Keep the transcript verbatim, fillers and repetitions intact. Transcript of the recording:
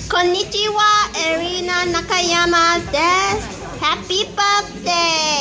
こんにちは、エリーナ中山です。Happy birthday!